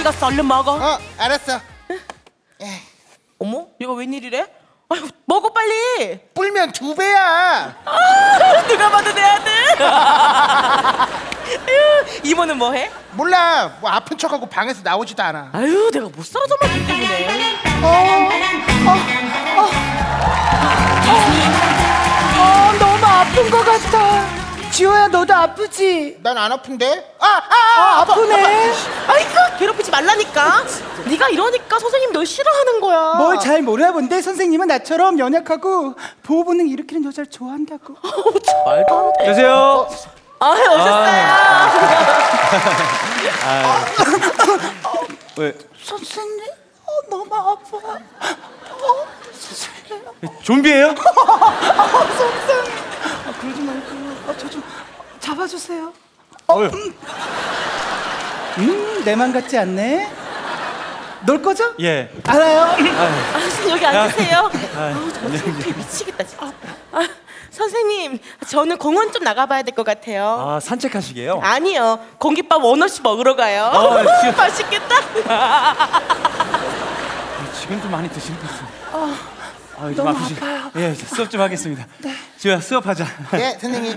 식었어. 얼른 먹어. 알았어. 어머, 얘가 웬일이래? 아유, 먹어 빨리. 불면 2배야. 누가 봐도 내 아들. 이모는 뭐해? 몰라. 뭐 아픈 척하고 방에서 나오지도 않아. 아유, 내가 못 살아 정말 때문에. 너무 아픈 것 같아. 지호야, 너도 아프지? 난 안 아픈데? 아프네. 아이고, 괴롭히지 말라니까. 네가 이러니까 선생님 널 싫어하는 거야. 뭘 잘 모르나 본데 선생님은 나처럼 연약하고 보호 본능 일으키는 여자를 좋아한다고. 말도 안 돼. 안녕하세요. 오셨어요. 왜? 선생님, 너무 아파. 선생님. 좀비예요? 선생님. 그러지 말고 저 좀 잡아주세요. 내 맘 같지 않네. 놀 거죠? 예. 알아요. 여기 앉으세요. 저 창피해 미치겠다 진짜. 선생님, 저는 공원 좀 나가봐야 될 것 같아요. 아, 산책하시게요? 아니요, 공깃밥 원어치 먹으러 가요. 맛있겠다. 지금도 많이 드시는 것 같습니다. 좀 너무 아프시고. 아파요. 예, 수업 좀 하겠습니다. 네. 지호야, 수업하자. 네, 선생님.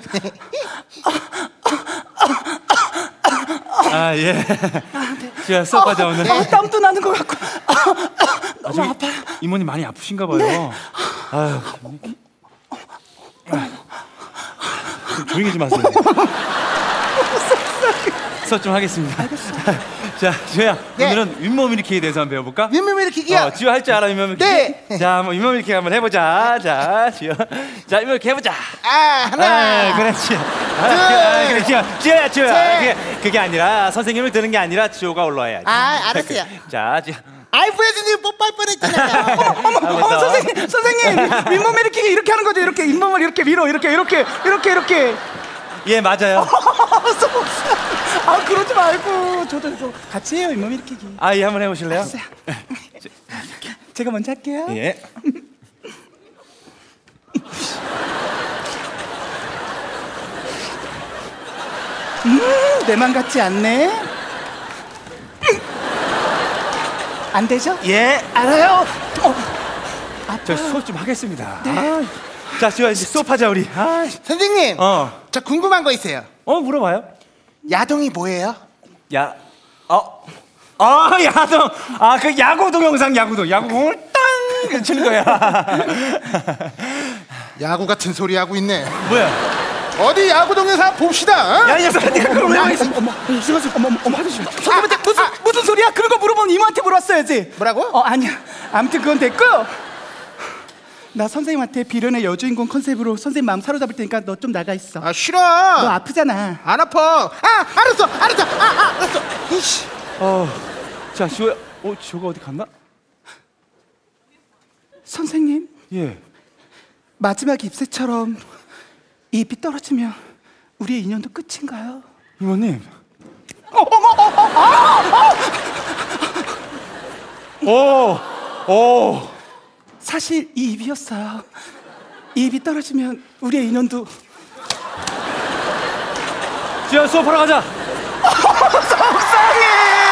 예. 지호야, 수업하자 오늘. 땀도 나는 것 같고. 너무 저기, 아파요. 이모님 많이 아프신가 봐요. 네. 아유. 좀 조용히 좀 하세요. 수업 좀 하겠습니다. 자, 지호야, 네. 오늘은 윗몸 일으키기에 대해서 한번 배워볼까? 윗몸 일으키기야. 지호 할 줄 알아, 윗몸 일으키기? 네. 자, 한번 윗몸 일으키기 한번 해보자. 자, 지호. 자, 윗몸 일으키기 해보자. 하나. 그렇지. 그래, 지호야. 그게 아니라 선생님을 드는 게 아니라 지호가 올라와야지. 알았어요. 자, 지호. 부회장님 뽀뽀할 뻔했잖아요. 선생님, 윗몸 일으키기 이렇게 하는 거죠. 이렇게 잇몸을 이렇게 위로, 이렇게. 예, 맞아요. 그러지 말고 저도 이거 같이 해요. 잇몸 일으키기. 예, 한번 해보실래요? 알았어요. 제가 먼저 할게요. 예. 내 맘 같지 않네. 안 되죠? 예. 알아요. 저 수업 좀 하겠습니다. 자, 지호야, 이제 수업하자 우리. 선생님. 저 궁금한 거 있어요. 물어봐요. 야동이 뭐예요? 야동. 그 야구 동영상, 야구공을 땅 치는 거야. 야구 같은 소리 하고 있네. 뭐야? 어디 야구 동영상 봅시다. 야, 이 녀석아, 네가 그걸 왜 하겠어? 어머, 하드시. 선생님한테 무슨 소리야? 그런 거 물어보면 이모한테 물어봤어야지. 뭐라고? 아니야. 아무튼 그건 됐고. 나 선생님한테 비련의 여주인공 컨셉으로 선생님 마음 사로잡을 테니까 너 좀 나가 있어. 싫어. 너 아프잖아. 안 아파. 알았어. 알았어. 이씨. 자, 지호야. 지호가 어디 갔나? 선생님, 예. 마지막 잎새처럼 잎이 떨어지면 우리의 인연도 끝인가요? 이모님. 사실 이 잎이었어요. 이 잎이 떨어지면 우리의 인연도. 지호야, 수업하러 가자. 속상해.